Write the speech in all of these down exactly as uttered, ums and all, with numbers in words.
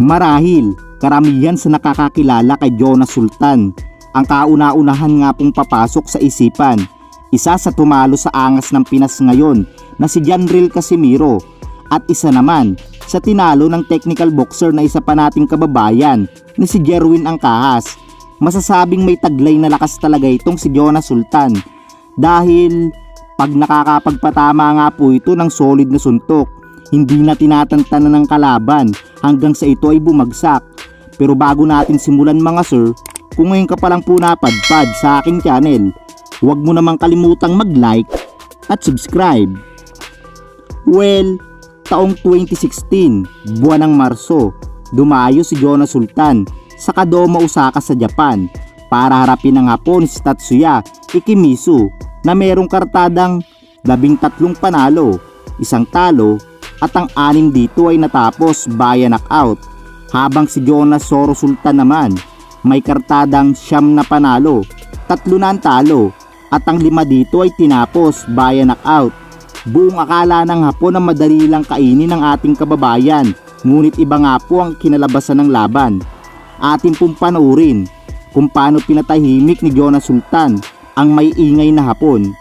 Marahil, karamihan sa nakakakilala kay Jonas Sultan ang kauna-unahan nga pong papasok sa isipan. Isa sa tumalo sa angas ng Pinas ngayon na si Janril Casimiro at isa naman sa tinalo ng technical boxer na isa pa nating kababayan na si Jerwin Angkahas. Masasabing may taglay na lakas talaga itong si Jonas Sultan dahil pag nakakapagpatama nga po ito ng solid na suntok, hindi na tinatantanan ng kalaban hanggang sa ito ay bumagsak. Pero bago natin simulan mga sir, kung ngayon ka pa lang po napadpad sa aking channel, huwag mo namang kalimutang mag-like at subscribe. Well, taong twenty sixteen, buwan ng Marso, dumayo si Jonas Sultan sa Kadoma, Osaka sa Japan para harapin ang Hapon si Tatsuya Ikimizu na merong kartadang labing tatlong panalo, isang talo at ang anim dito ay natapos via knockout, habang si Jonas Soro Sultan naman may kartadang siyam na panalo, tatlo na ang talo at ang lima dito ay tinapos via knockout. Buong akala ng Hapon na madali lang kainin ng ating kababayan, ngunit iba nga po ang kinalabasan ng laban. Atin pong panoorin kung paano pinatahimik ni Jonas Sultan ang may ingay na Hapon.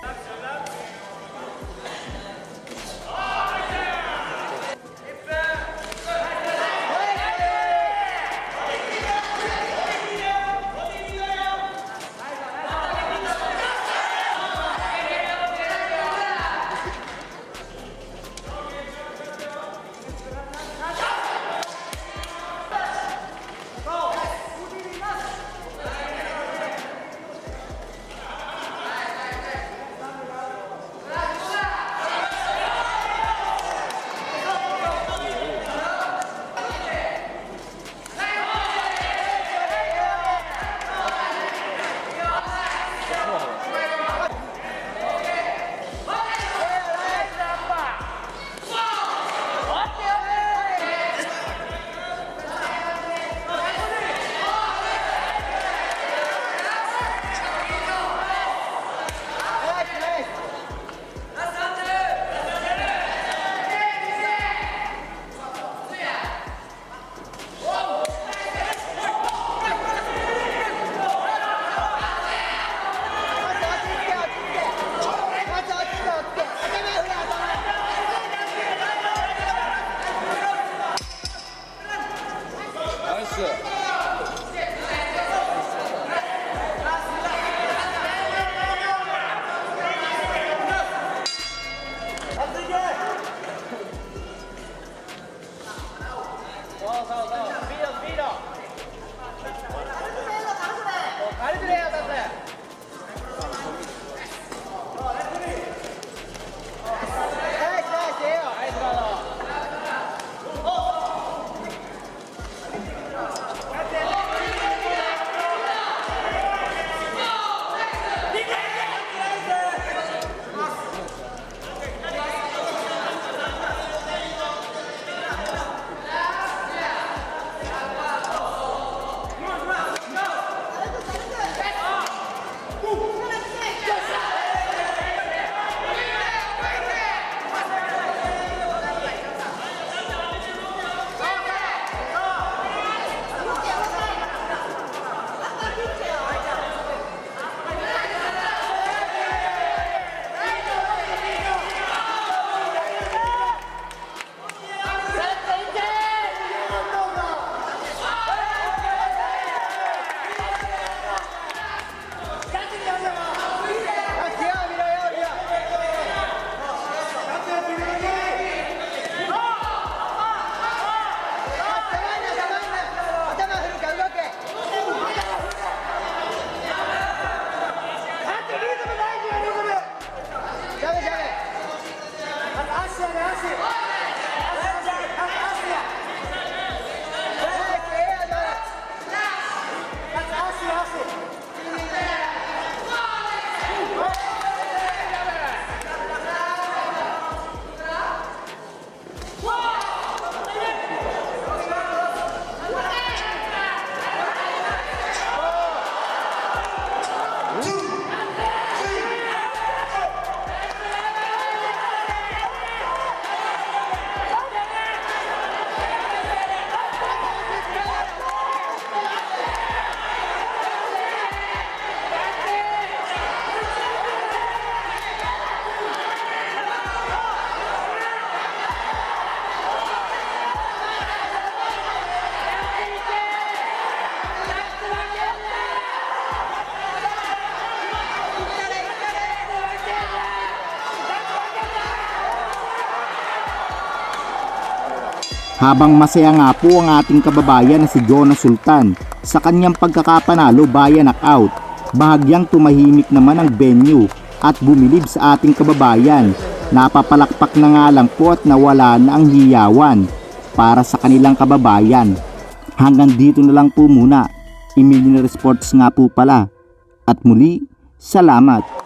Habang masaya nga po ang ating kababayan na si Jonah Sultan sa kanyang pagkakapanalo via knockout, bahagyang tumahimik naman ang venue at bumilib sa ating kababayan. Napapalakpak na nga lang po at nawala na ang hiyawan para sa kanilang kababayan. Hanggang dito na lang po muna. Millionaire Sports nga po pala. At muli, salamat.